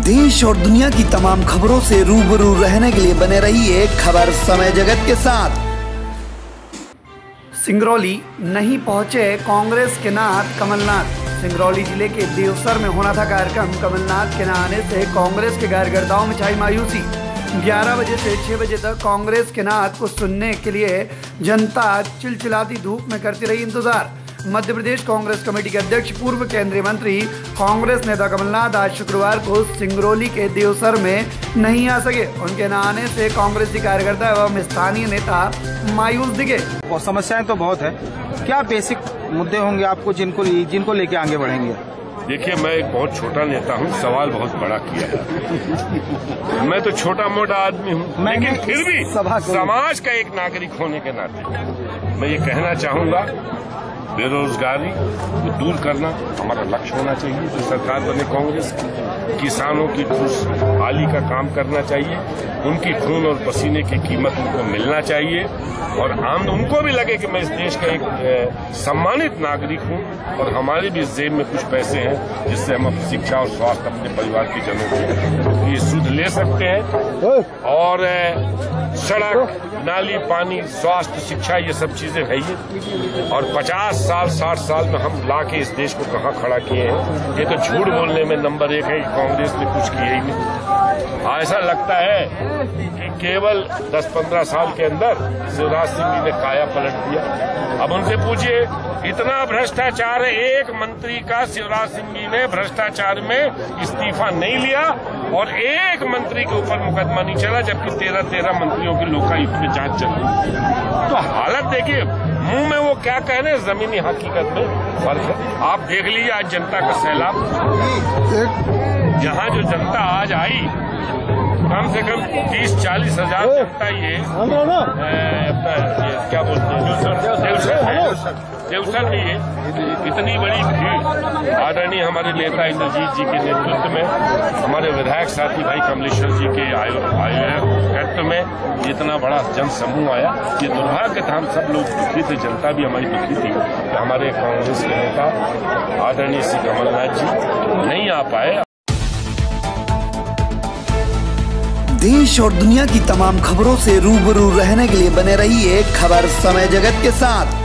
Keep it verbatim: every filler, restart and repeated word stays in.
देश और दुनिया की तमाम खबरों से रूबरू रहने के लिए बने रहिए खबर समय जगत के साथ। सिंगरौली नहीं पहुंचे कांग्रेस के नाथ कमलनाथ। सिंगरौली जिले के देवसर में होना था कार्यक्रम। कमलनाथ के न आने से कांग्रेस के कार्यकर्ताओं में छाई मायूसी। ग्यारह बजे से छह बजे तक कांग्रेस के नाथ को सुनने के लिए जनता चिलचिलाती धूप में करती रही इंतजार। मध्य प्रदेश कांग्रेस कमेटी के अध्यक्ष पूर्व केंद्रीय मंत्री कांग्रेस नेता कमलनाथ आज शुक्रवार को सिंगरौली के देवसर में नहीं आ सके। उनके न आने से कांग्रेसी कार्यकर्ता एवं स्थानीय नेता मायूस दिखे। समस्याएं तो बहुत है, क्या बेसिक मुद्दे होंगे आपको जिनको जिनको लेके आगे बढ़ेंगे? देखिए, मैं एक बहुत छोटा नेता हूँ, सवाल बहुत बड़ा किया है। मैं तो छोटा मोटा आदमी हूँ, लेकिन फिर भी समाज का एक नागरिक होने के नाते मैं ये कहना चाहूंगा, बेरोजगारी को दूर करना हमारा लक्ष्य होना चाहिए। जो सरकार बने कांग्रेस की, किसानों की खुशहाली का काम करना चाहिए, उनकी खून और पसीने की कीमत उनको मिलना चाहिए और आम उनको भी लगे कि मैं इस देश का एक ए, सम्मानित नागरिक हूं और हमारे भी जेब में कुछ पैसे हैं जिससे हम अपनी शिक्षा और स्वास्थ्य अपने परिवार के जनों को ये सुध ले सकते हैं। और ए, सड़क, नाली, पानी, स्वास्थ्य, शिक्षा, ये सब चीजें है ये। और पचास साल साठ साल में हम लाके इस देश को कहाँ खड़ा किए हैं। ये तो झूठ बोलने में नंबर एक है कि कांग्रेस ने कुछ किया ही नहीं। ऐसा लगता है कि केवल दस पंद्रह साल के अंदर शिवराज सिंह जी ने काया पलट दिया। अब उनसे पूछिए, इतना भ्रष्टाचार है, एक मंत्री का शिवराज सिंह जी ने भ्रष्टाचार में इस्तीफा नहीं लिया और एक मंत्री के ऊपर मुकदमा नहीं चला, जबकि तेरह तेरह मंत्रियों की लोकायुक्त में जांच चल रही। तो हालत देखिए, मुंह में वो क्या कह रहे हैं, जमीनी हकीकत में फर्क है। आप देख लीजिए आज जनता का सैलाब, जहां जो जनता आज आई, कम से कम तीस चालीस हजार जनता ये अपना क्या बोलते हैं देवसर देवसर में ये इतनी बड़ी भीड़ आदरणीय हमारे नेता इंद्रजीत जी के नेतृत्व में, हमारे विधायक साथी भाई कमलेश्वर जी के आयोजकत्व में इतना बड़ा जन समूह आया। ये दुर्भाग्य था, हम सब लोग दुखी थे, जनता भी हमारी दुखी थी कि हमारे कांग्रेस के नेता आदरणीय श्री कमलनाथ जी नहीं आ पाए। देश और दुनिया की तमाम खबरों से रूबरू रहने के लिए बने रहिए खबर समय जगत के साथ।